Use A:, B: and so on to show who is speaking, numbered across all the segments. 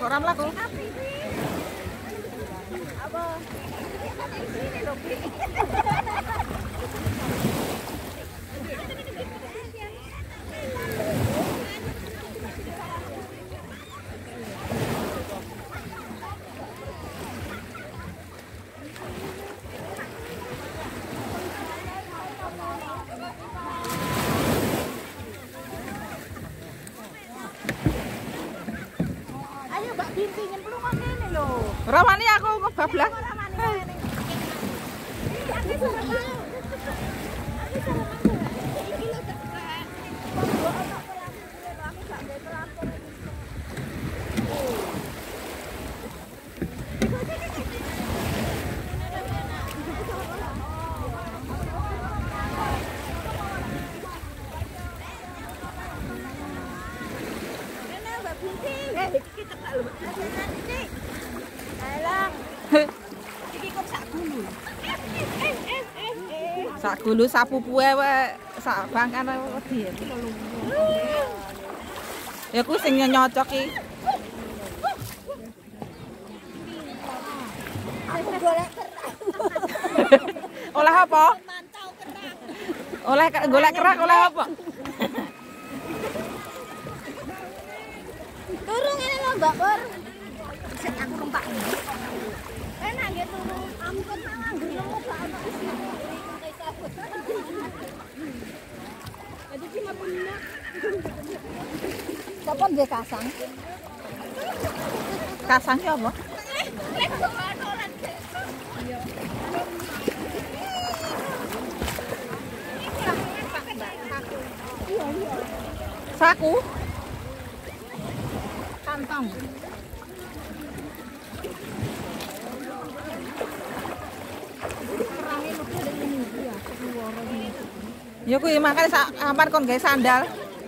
A: Kok ora mlaku?
B: Apa? Sini lho, Bi. Ayo Mbak Binti nyemplung kok ngene lho.
A: Ora wani aku kebablas. Sak gulu sapupuhe wae sak bangkan wedi. Ya ku sing nyocok iki.
B: Aku golek kerak.
A: Oleh apa?
B: Mantau kerak.
A: Oleh golek kerak oleh apa?
B: Turu ngene lho, Mbak Pur. Sik aku numpak. Enak nggih turu. Ampun tangan ndelok gak ono isi. Jadi cuma punya. Sopo nggih kasang?
A: Kasang ki apa? Saku.
B: Kantong. Kerange mesti ada ini ya, keluara ini.
A: Ya kuwi makane sak aman kon gawe sandal.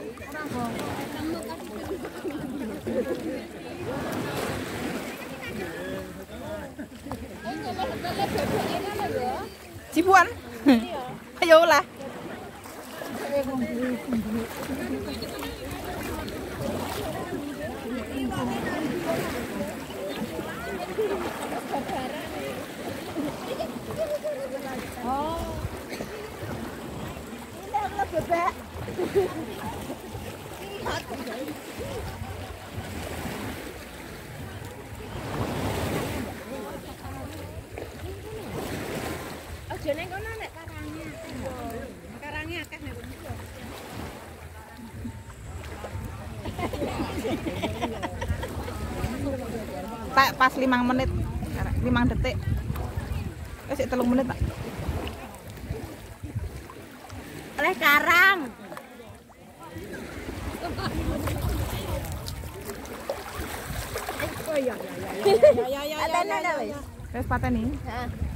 A: Cipuan. Ayo lah.
B: Oh. Ini ada bebek. Ojo ning kono nek karangnya. Karangnya akeh nek kono.
A: Tak pas 5 menit. 5 detik. Wis 3 menit, Pak.
B: Oleh karang. Oh iya. Ya.
A: Wis pateni.
B: Heeh.